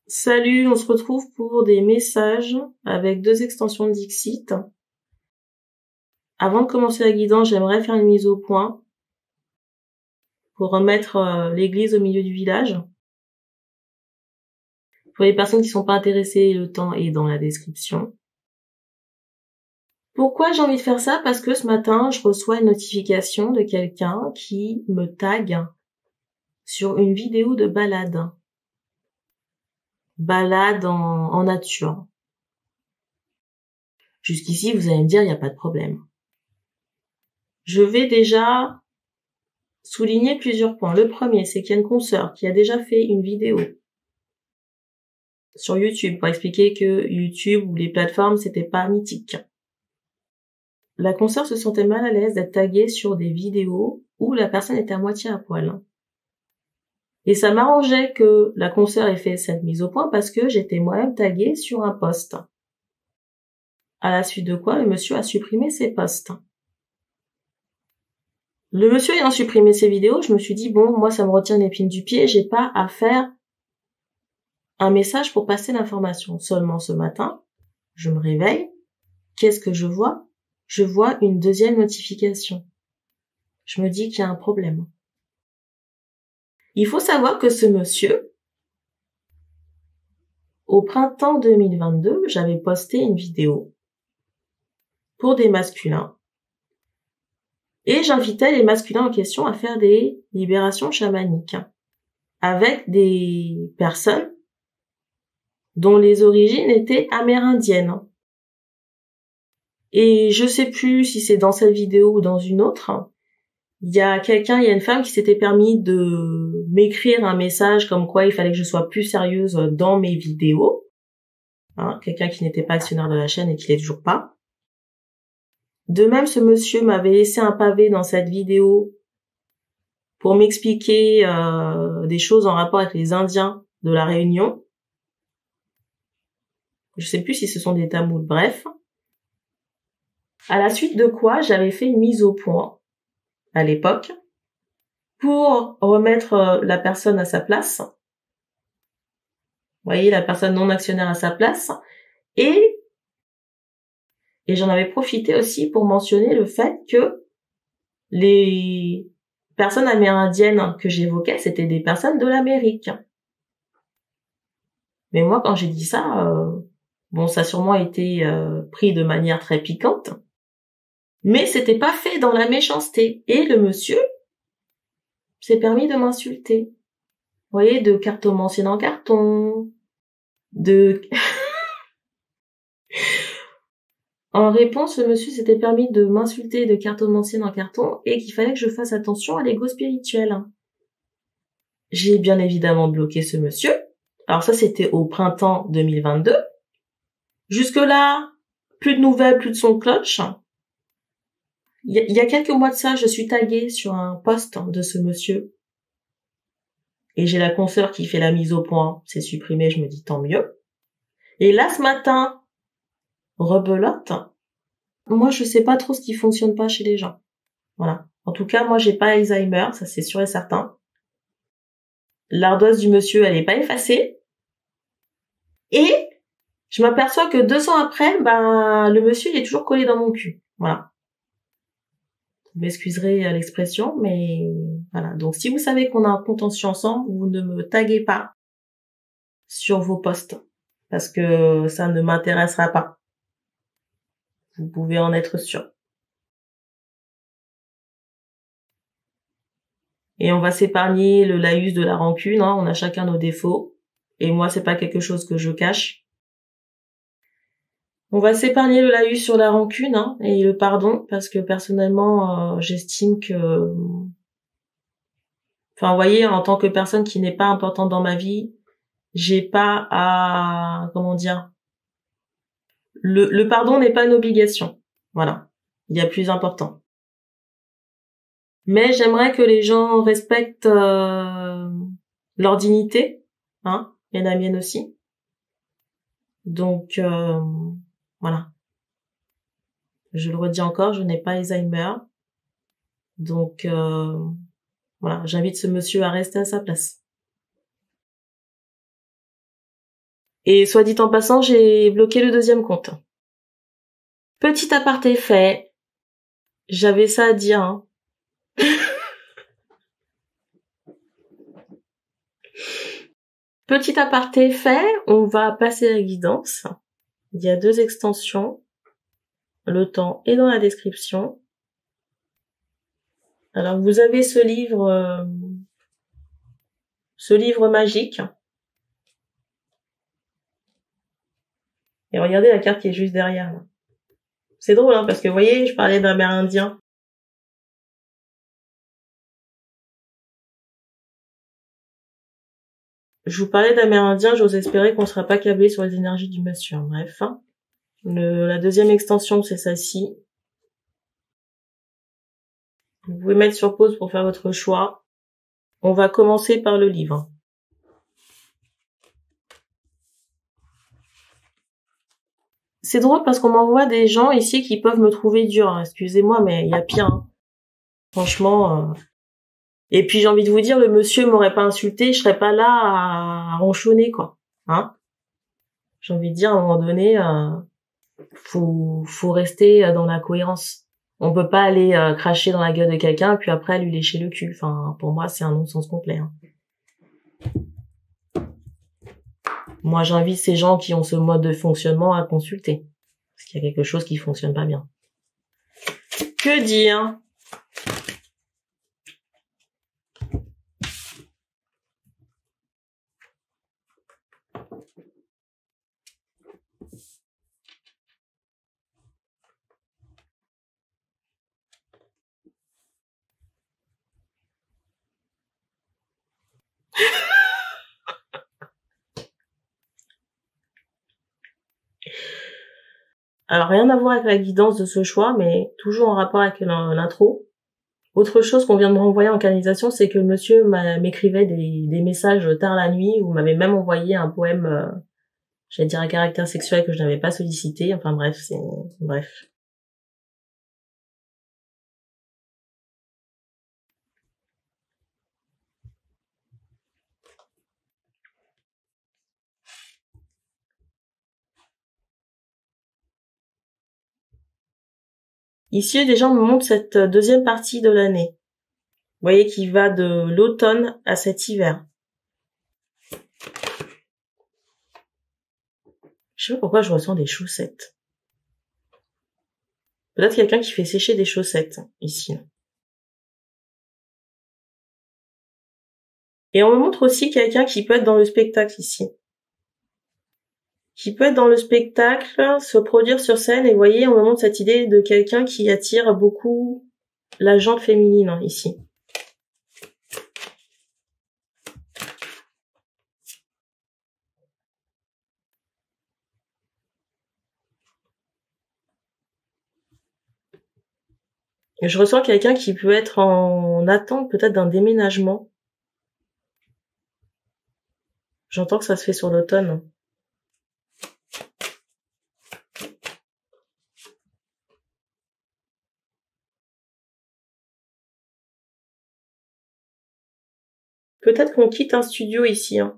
Salut, on se retrouve pour des messages avec 2 extensions de Dixit. Avant de commencer la guidance, j'aimerais faire une mise au point pour remettre l'église au milieu du village. Pour les personnes qui sont pas intéressées, le temps est dans la description. Pourquoi j'ai envie de faire ça? Parce que ce matin, je reçois une notification de quelqu'un qui me tague sur une vidéo de balade. Balade en nature. Jusqu'ici, vous allez me dire, il n'y a pas de problème. Je vais déjà souligner plusieurs points. Le premier, c'est qu'il y a une consoeur qui a déjà fait une vidéo sur YouTube pour expliquer que YouTube ou les plateformes, c'était pas mythique. La consoeur se sentait mal à l'aise d'être taguée sur des vidéos où la personne était à moitié à poil. Et ça m'arrangeait que la consoeur ait fait cette mise au point parce que j'étais moi-même taguée sur un post. À la suite de quoi, le monsieur a supprimé ses posts. Le monsieur ayant supprimé ses vidéos, je me suis dit, bon, moi, ça me retient l'épine du pied, j'ai pas à faire un message pour passer l'information. Seulement ce matin, je me réveille. Qu'est-ce que je vois? Je vois une deuxième notification. Je me dis qu'il y a un problème. Il faut savoir que ce monsieur, au printemps 2022, j'avais posté une vidéo pour des masculins. Et j'invitais les masculins en question à faire des libérations chamaniques avec des personnes dont les origines étaient amérindiennes. Et je sais plus si c'est dans cette vidéo ou dans une autre, il y a une femme qui s'était permis de m'écrire un message comme quoi il fallait que je sois plus sérieuse dans mes vidéos. Quelqu'un qui n'était pas actionnaire de la chaîne et qui l'est toujours pas. De même, ce monsieur m'avait laissé un pavé dans cette vidéo pour m'expliquer des choses en rapport avec les Indiens de la Réunion. Je sais plus si ce sont des Tamouls, bref. À la suite de quoi, j'avais fait une mise au point à l'époque pour remettre la personne à sa place. Vous voyez, la personne non actionnaire à sa place. Et j'en avais profité aussi pour mentionner le fait que les personnes amérindiennes que j'évoquais, c'était des personnes de l'Amérique. Mais moi, quand j'ai dit ça, bon, ça a sûrement été pris de manière très piquante, mais c'était pas fait dans la méchanceté. Et le monsieur s'est permis de m'insulter. Vous voyez, de cartomancienne en carton, de... En réponse, le monsieur s'était permis de m'insulter de cartomancienne en carton et qu'il fallait que je fasse attention à l'ego spirituel. J'ai bien évidemment bloqué ce monsieur. Alors ça, c'était au printemps 2022. Jusque-là, plus de nouvelles, plus de son de cloche. Il y a quelques mois de ça, je suis taguée sur un post de ce monsieur. Et j'ai la consoeur qui fait la mise au point. C'est supprimé, je me dis tant mieux. Et là, ce matin, rebelote. Moi, je sais pas trop ce qui fonctionne pas chez les gens. Voilà. En tout cas, moi, j'ai pas Alzheimer, ça c'est sûr et certain. L'ardoise du monsieur, elle est pas effacée. Et je m'aperçois que 2 ans après, le monsieur, il est toujours collé dans mon cul. Voilà. Vous m'excuserez l'expression, mais voilà. Donc, si vous savez qu'on a un contentieux ensemble, vous ne me taguez pas sur vos posts, parce que ça ne m'intéressera pas. Vous pouvez en être sûr. Et on va s'épargner le laïus de la rancune, hein. On a chacun nos défauts. Et moi, c'est pas quelque chose que je cache. On va s'épargner le laïus sur la rancune, hein, et le pardon, parce que personnellement, j'estime que... Enfin, vous voyez, en tant que personne qui n'est pas importante dans ma vie, j'ai pas à... Comment dire? Le pardon n'est pas une obligation. Voilà. Il y a plus important. Mais j'aimerais que les gens respectent leur dignité, hein, et la mienne aussi. Donc, voilà. Je le redis encore, je n'ai pas Alzheimer. Donc, voilà, j'invite ce monsieur à rester à sa place. Et soit dit en passant, j'ai bloqué le deuxième compte. Petit aparté fait. J'avais ça à dire, hein. Petit aparté fait, on va passer à la guidance. Il y a 2 extensions. Le temps est dans la description. Alors vous avez ce livre magique. Et regardez la carte qui est juste derrière. Là. C'est drôle, hein, parce que vous voyez, je parlais d'Amérindien. Je vous parlais d'Amérindien, j'ose espérer qu'on sera pas câblé sur les énergies du monsieur. Bref. La deuxième extension, c'est celle-ci. Vous pouvez mettre sur pause pour faire votre choix. On va commencer par le livre. C'est drôle parce qu'on m'envoie des gens ici qui peuvent me trouver dur. Hein. Excusez-moi, mais il y a pire. Hein. Franchement. Et puis j'ai envie de vous dire, le monsieur m'aurait pas insulté, je serais pas là à ronchonner, quoi. Hein? J'ai envie de dire, à un moment donné, faut rester dans la cohérence. On peut pas aller cracher dans la gueule de quelqu'un puis après lui lécher le cul. Enfin, pour moi, c'est un non-sens complet. Hein. Moi, j'invite ces gens qui ont ce mode de fonctionnement à consulter. Parce qu'il y a quelque chose qui fonctionne pas bien. Que dire? Alors, rien à voir avec la guidance de ce choix, mais toujours en rapport avec l'intro. Autre chose qu'on vient de me renvoyer en canalisation, c'est que le monsieur m'écrivait des messages tard la nuit, ou m'avait même envoyé un poème, j'allais dire à caractère sexuel que je n'avais pas sollicité. Enfin bref, bref. Ici, des gens me montrent cette deuxième partie de l'année. Vous voyez qui va de l'automne à cet hiver. Je sais pas pourquoi je ressens des chaussettes. Peut-être quelqu'un qui fait sécher des chaussettes, ici. Et on me montre aussi quelqu'un qui peut être dans le spectacle, ici. Qui peut être dans le spectacle, se produire sur scène, et vous voyez, on me montre cette idée de quelqu'un qui attire beaucoup la jante féminine, hein, ici. Je ressens quelqu'un qui peut être en attente peut-être d'un déménagement. J'entends que ça se fait sur l'automne. Peut-être qu'on quitte un studio ici. Hein.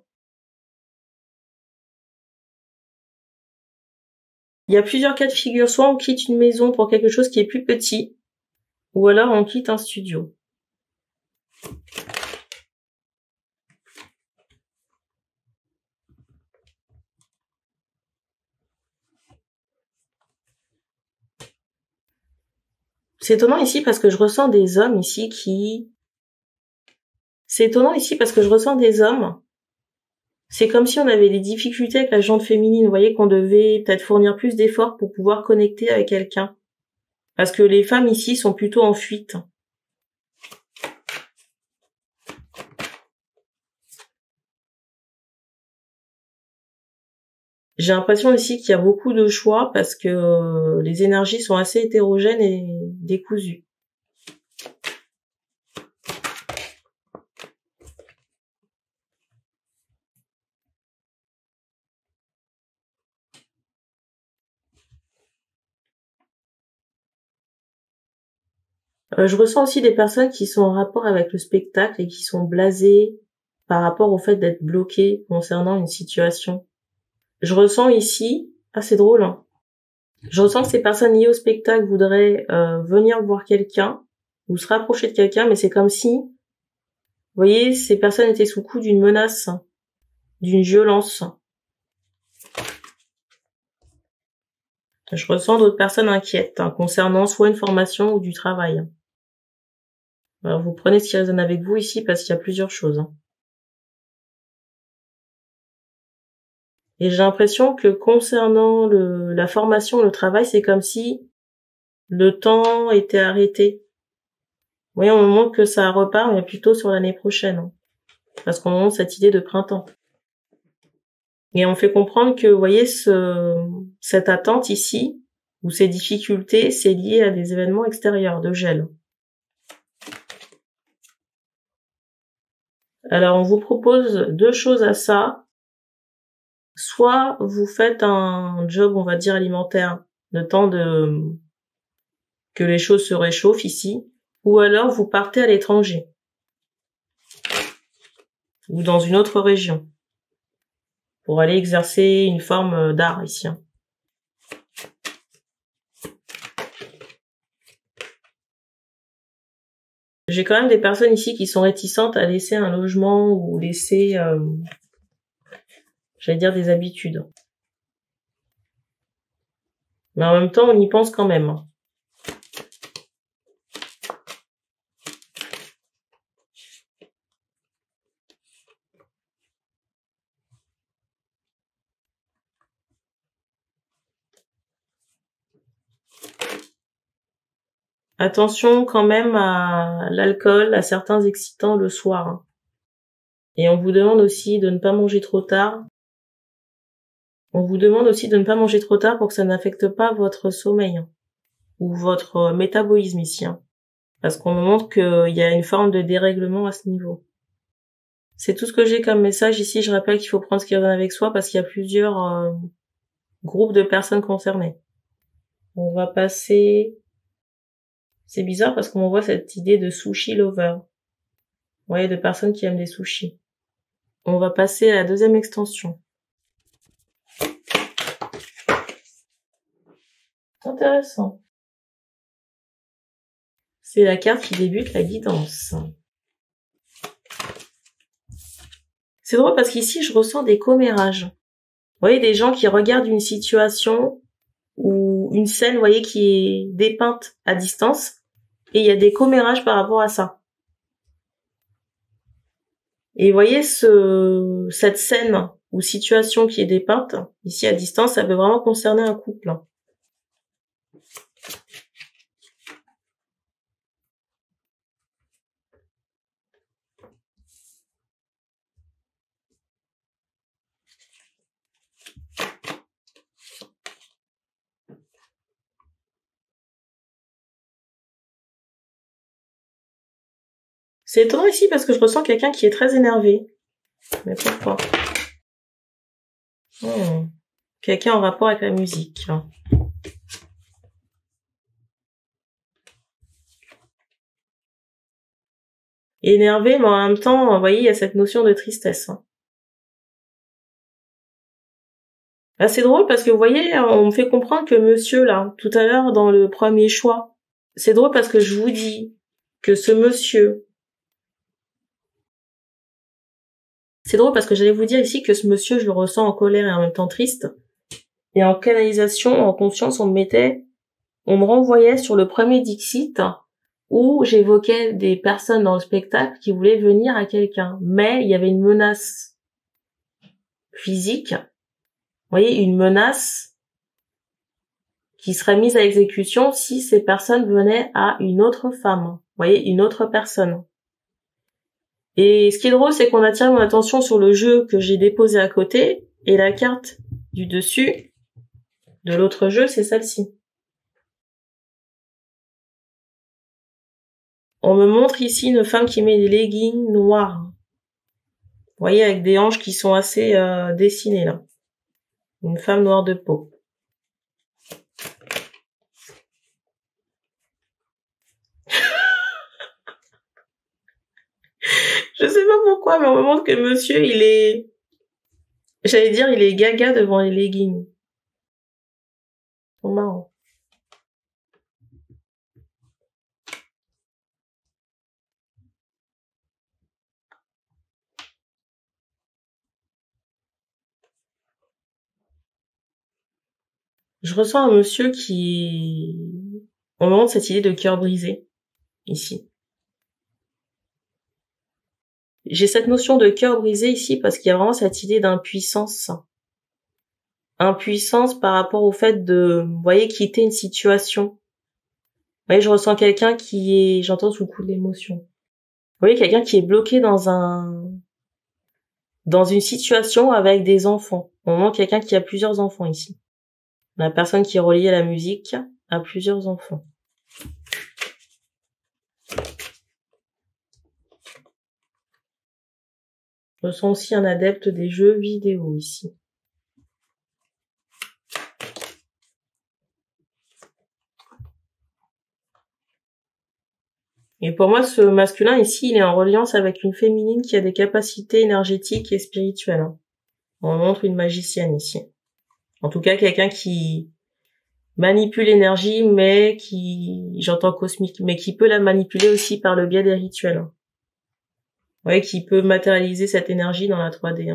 Il y a plusieurs cas de figure. Soit on quitte une maison pour quelque chose qui est plus petit, ou alors on quitte un studio. C'est étonnant ici parce que je ressens des hommes ici qui... C'est étonnant ici parce que je ressens des hommes. C'est comme si on avait des difficultés avec la jante féminine. Vous voyez qu'on devait peut-être fournir plus d'efforts pour pouvoir connecter avec quelqu'un. Parce que les femmes ici sont plutôt en fuite. J'ai l'impression ici qu'il y a beaucoup de choix parce que les énergies sont assez hétérogènes et décousues. Je ressens aussi des personnes qui sont en rapport avec le spectacle et qui sont blasées par rapport au fait d'être bloquées concernant une situation. je ressens ici, c'est drôle, hein. Je ressens que ces personnes liées au spectacle voudraient venir voir quelqu'un ou se rapprocher de quelqu'un, mais c'est comme si, vous voyez, ces personnes étaient sous coup d'une menace, d'une violence. Je ressens d'autres personnes inquiètes concernant soit une formation ou du travail. Alors vous prenez ce qui résonne avec vous ici parce qu'il y a plusieurs choses. Et j'ai l'impression que concernant la formation, le travail, c'est comme si le temps était arrêté. Vous voyez, on me montre que ça repart, mais plutôt sur l'année prochaine. Parce qu'on me montre cette idée de printemps. Et on fait comprendre que, vous voyez, cette attente ici, ou ces difficultés, c'est lié à des événements extérieurs, de gel. Alors, on vous propose deux choses à ça. Soit vous faites un job, on va dire, alimentaire, le temps que les choses se réchauffent ici, ou alors vous partez à l'étranger, ou dans une autre région, pour aller exercer une forme d'art ici. J'ai quand même des personnes ici qui sont réticentes à laisser un logement ou laisser, j'allais dire, des habitudes. Mais en même temps, on y pense quand même. Attention quand même à l'alcool, à certains excitants le soir. Et on vous demande aussi de ne pas manger trop tard. On vous demande aussi de ne pas manger trop tard pour que ça n'affecte pas votre sommeil ou votre métabolisme ici. Parce qu'on me montre qu'il y a une forme de dérèglement à ce niveau. C'est tout ce que j'ai comme message ici. Je rappelle qu'il faut prendre ce qui revient avec soi parce qu'il y a plusieurs groupes de personnes concernées. On va passer... C'est bizarre parce qu'on voit cette idée de sushi lover. Vous voyez, de personnes qui aiment les sushis. On va passer à la deuxième extension. Intéressant. C'est la carte qui débute la guidance. C'est drôle parce qu'ici, je ressens des commérages. Vous voyez, des gens qui regardent une situation ou une scène, vous voyez, qui est dépeinte à distance. Et il y a des commérages par rapport à ça. Et vous voyez, cette scène ou situation qui est dépeinte, ici à distance, ça peut vraiment concerner un couple. C'est étonnant ici parce que je ressens quelqu'un qui est très énervé. Mais pourquoi? Quelqu'un en rapport avec la musique. Énervé, mais en même temps, vous voyez, il y a cette notion de tristesse. Là, c'est drôle parce que vous voyez, on me fait comprendre que monsieur, là, tout à l'heure, dans le premier choix, c'est drôle parce que je vous dis que ce monsieur, c'est drôle parce que j'allais vous dire ici que ce monsieur, je le ressens en colère et en même temps triste. Et en canalisation, en conscience, on me renvoyait sur le premier Dixit où j'évoquais des personnes dans le spectacle qui voulaient venir à quelqu'un. Mais il y avait une menace physique. Vous voyez, une menace qui serait mise à exécution si ces personnes venaient à une autre femme. Vous voyez, une autre personne. Et ce qui est drôle, c'est qu'on attire mon attention sur le jeu que j'ai déposé à côté, et la carte du dessus de l'autre jeu, c'est celle-ci. On me montre ici une femme qui met des leggings noirs. Vous voyez, avec des hanches qui sont assez dessinées, là. Une femme noire de peau. Je sais pas pourquoi, mais on me montre que monsieur, il est J'allais dire, il est gaga devant les leggings. C'est marrant. Je ressens un monsieur qui est au moment de cette idée de cœur brisé, ici. J'ai cette notion de cœur brisé ici parce qu'il y a vraiment cette idée d'impuissance. Impuissance par rapport au fait de, vous voyez, quitter une situation. Vous voyez, je ressens quelqu'un qui est, j'entends sous le coup de l'émotion. Vous voyez, quelqu'un qui est bloqué dans une situation avec des enfants. Au moment, quelqu'un qui a plusieurs enfants ici. La personne qui est reliée à la musique a plusieurs enfants. Je sens aussi un adepte des jeux vidéo ici. Et pour moi, ce masculin ici, il est en reliance avec une féminine qui a des capacités énergétiques et spirituelles. On montre une magicienne ici. En tout cas, quelqu'un qui manipule l'énergie, mais qui, j'entends cosmique, mais qui peut la manipuler aussi par le biais des rituels. Ouais, qui peut matérialiser cette énergie dans la 3D.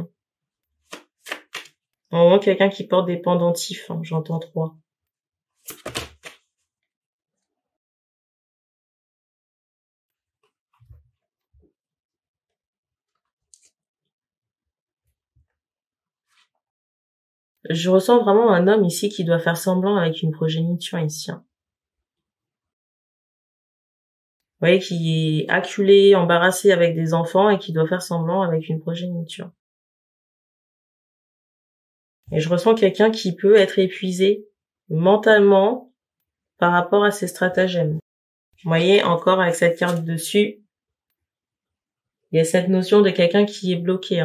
En moment, quelqu'un qui porte des pendentifs, j'entends 3. Je ressens vraiment un homme ici qui doit faire semblant avec une progéniture ici. Vous voyez, qui est acculé, embarrassé avec des enfants et qui doit faire semblant avec une progéniture. Et je ressens quelqu'un qui peut être épuisé mentalement par rapport à ses stratagèmes. Vous voyez, encore avec cette carte dessus, il y a cette notion de quelqu'un qui est bloqué.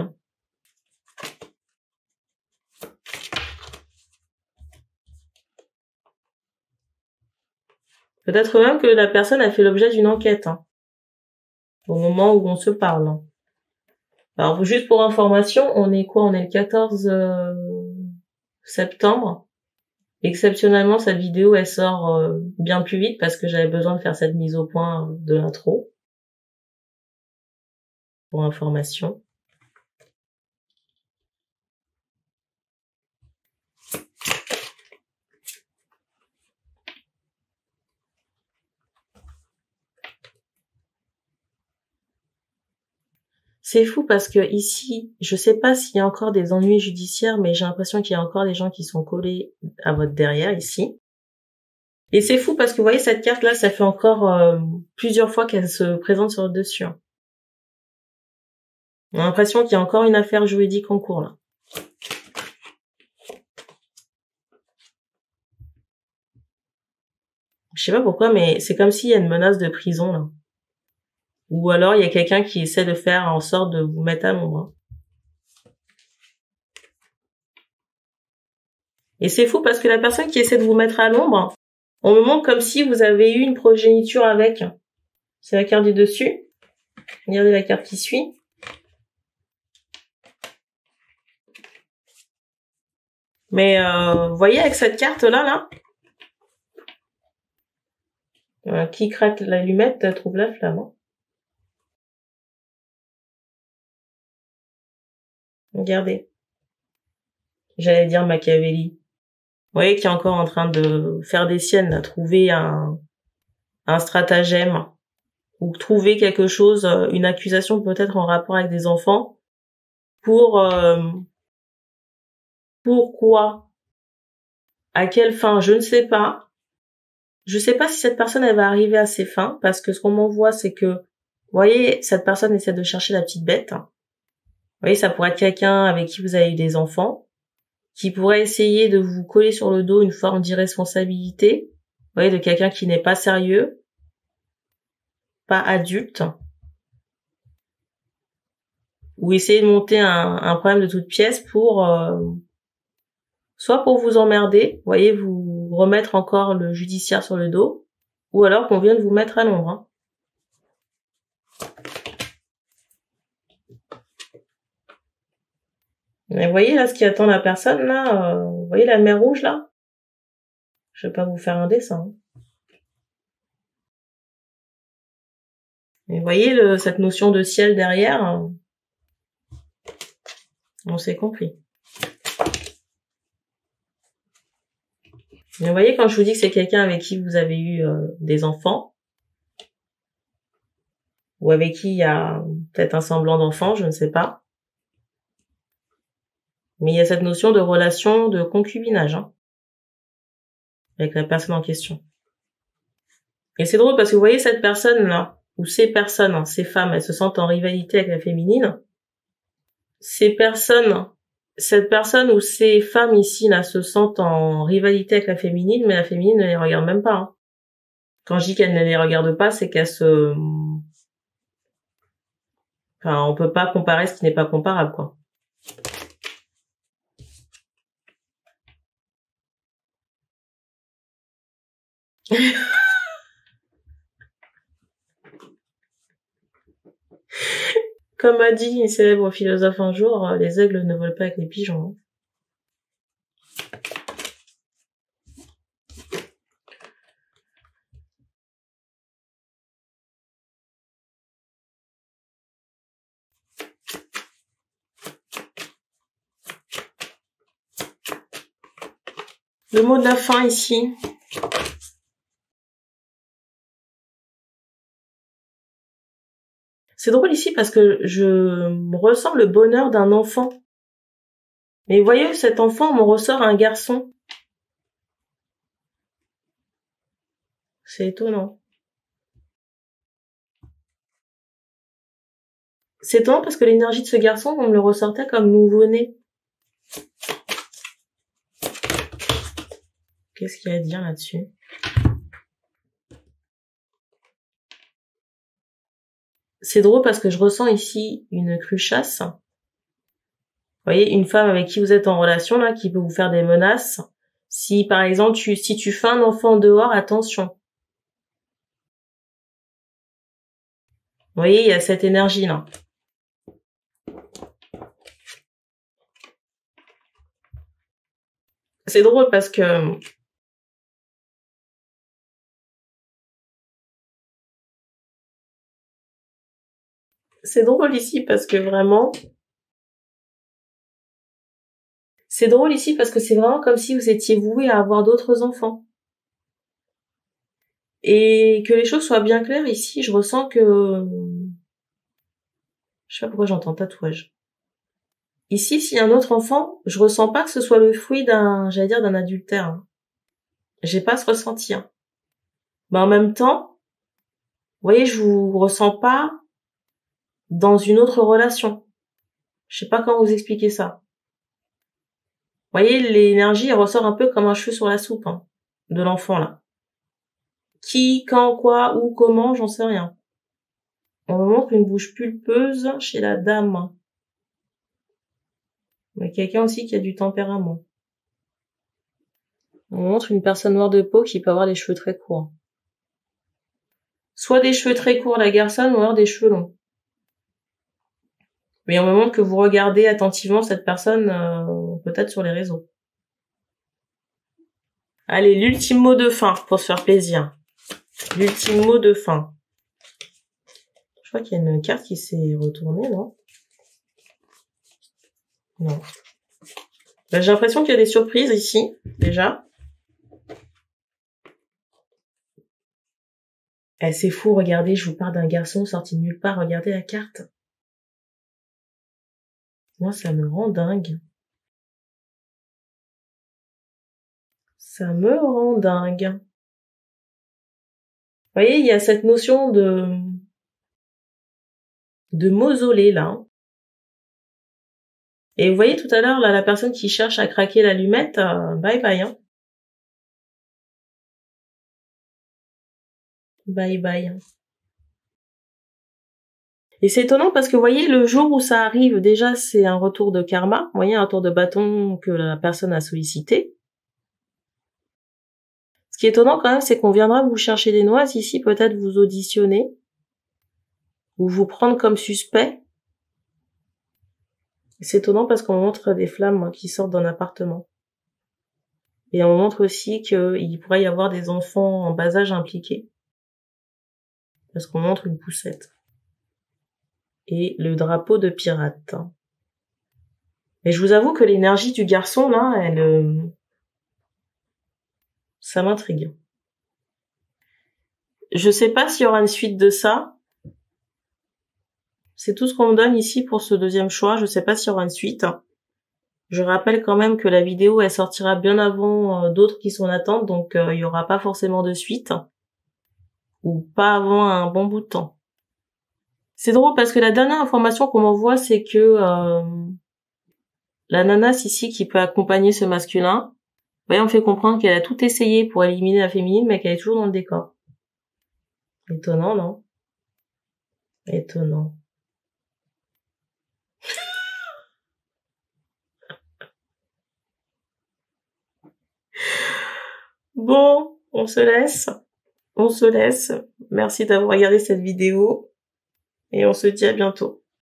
Peut-être même que la personne a fait l'objet d'une enquête au moment où on se parle. Alors, juste pour information, on est quoi? On est le 14 septembre. Exceptionnellement, cette vidéo, elle sort bien plus vite parce que j'avais besoin de faire cette mise au point de l'intro. Pour information. C'est fou parce que ici, je sais pas s'il y a encore des ennuis judiciaires, mais j'ai l'impression qu'il y a encore des gens qui sont collés à votre derrière ici. Et c'est fou parce que vous voyez cette carte là, ça fait encore plusieurs fois qu'elle se présente sur le dessus. On a l'impression qu'il y a encore une affaire juridique en cours là. Je sais pas pourquoi, mais c'est comme s'il y a une menace de prison là. Ou alors il y a quelqu'un qui essaie de faire en sorte de vous mettre à l'ombre. Et c'est fou parce que la personne qui essaie de vous mettre à l'ombre, on me montre comme si vous avez eu une progéniture avec. C'est la carte du dessus. Regardez la carte qui suit. Mais vous voyez avec cette carte là, qui craque l'allumette trouve la flamme. Regardez. J'allais dire Machiavelli. Vous voyez qui est encore en train de faire des siennes, là, trouver un stratagème ou trouver quelque chose, une accusation peut-être en rapport avec des enfants. Pourquoi? À quelle fin? Je ne sais pas. Je sais pas si cette personne elle va arriver à ses fins parce que ce qu'on m'envoie c'est que, vous voyez, cette personne essaie de chercher la petite bête. Vous voyez, ça pourrait être quelqu'un avec qui vous avez eu des enfants, qui pourrait essayer de vous coller sur le dos une forme d'irresponsabilité. Vous voyez, de quelqu'un qui n'est pas sérieux, pas adulte, ou essayer de monter un problème de toute pièce pour soit pour vous emmerder, vous voyez, vous remettre encore le judiciaire sur le dos, ou alors qu'on vient de vous mettre à l'ombre. Mais vous voyez là ce qui attend la personne là, vous voyez la mer rouge là? Je vais pas vous faire un dessin. Et vous voyez cette notion de ciel derrière, on s'est compris. Mais vous voyez quand je vous dis que c'est quelqu'un avec qui vous avez eu des enfants, ou avec qui il y a peut-être un semblant d'enfant, je ne sais pas. Mais il y a cette notion de relation de concubinage, hein, avec la personne en question. Et c'est drôle parce que vous voyez cette personne-là, ou ces personnes, hein, ces femmes, elles se sentent en rivalité avec la féminine. Cette personne ou ces femmes ici, là, se sentent en rivalité avec la féminine, mais la féminine ne les regarde même pas, hein. Quand je dis qu'elle ne les regarde pas, c'est enfin, on peut pas comparer ce qui n'est pas comparable, quoi. Comme a dit une célèbre philosophe un jour, les aigles ne volent pas avec les pigeons, hein. Le mot de la fin ici. C'est drôle ici parce que je ressens le bonheur d'un enfant. Mais vous voyez, cet enfant me ressort un garçon. C'est étonnant. C'est étonnant parce que l'énergie de ce garçon, on me le ressortait comme nouveau-né. Qu'est-ce qu'il y a à dire là-dessus? C'est drôle parce que je ressens ici une cruchasse. Vous voyez, une femme avec qui vous êtes en relation, là, qui peut vous faire des menaces. Si, par exemple, si tu fais un enfant dehors, attention. Vous voyez, il y a cette énergie, là. C'est drôle parce que c'est drôle ici parce que vraiment c'est drôle ici parce que c'est vraiment comme si vous étiez voué à avoir d'autres enfants. Et que les choses soient bien claires ici, je ressens que je sais pas pourquoi j'entends tatouage. Ici, s'il y a un autre enfant, je ressens pas que ce soit le fruit j'allais dire d'un adultère, hein. J'ai pas ce ressenti, hein. Mais en même temps, vous voyez, je vous ressens pas dans une autre relation. Je sais pas comment vous expliquer ça. Vous voyez, l'énergie, elle ressort un peu comme un cheveu sur la soupe, hein, de l'enfant, là. Qui, quand, quoi, où, comment, j'en sais rien. On me montre une bouche pulpeuse chez la dame. Mais quelqu'un aussi qui a du tempérament. On me montre une personne noire de peau qui peut avoir des cheveux très courts. Soit des cheveux très courts, la garçonne, ou alors des cheveux longs. Mais on me montre que vous regardez attentivement cette personne, peut-être sur les réseaux. Allez, l'ultime mot de fin, pour se faire plaisir. L'ultime mot de fin. Je crois qu'il y a une carte qui s'est retournée, non? Non. Ben, j'ai l'impression qu'il y a des surprises ici, déjà. Eh, c'est fou, regardez, je vous parle d'un garçon sorti de nulle part, regardez la carte. Moi, ça me rend dingue. Ça me rend dingue. Vous voyez, il y a cette notion de mausolée, là. Et vous voyez tout à l'heure, là, la personne qui cherche à craquer l'allumette, bye bye, hein. Bye bye. Et c'est étonnant parce que vous voyez, le jour où ça arrive, déjà, c'est un retour de karma. Vous voyez, un tour de bâton que la personne a sollicité. Ce qui est étonnant quand même, c'est qu'on viendra vous chercher des noises ici, peut-être vous auditionner, ou vous prendre comme suspect. C'est étonnant parce qu'on montre des flammes qui sortent d'un appartement. Et on montre aussi qu'il pourrait y avoir des enfants en bas âge impliqués. Parce qu'on montre une poussette. Et le drapeau de pirate. Mais je vous avoue que l'énergie du garçon, là, ça m'intrigue. Je sais pas s'il y aura une suite de ça. C'est tout ce qu'on me donne ici pour ce deuxième choix. Je sais pas s'il y aura une suite. Je rappelle quand même que la vidéo, elle sortira bien avant d'autres qui sont en attente, donc il y aura pas forcément de suite. Ou pas avant un bon bout de temps. C'est drôle parce que la dernière information qu'on m'envoie, c'est que la nanasse ici qui peut accompagner ce masculin, on me fait comprendre qu'elle a tout essayé pour éliminer la féminine, mais qu'elle est toujours dans le décor. Étonnant, non? Étonnant. Bon, on se laisse. On se laisse. Merci d'avoir regardé cette vidéo. Et on se dit à bientôt.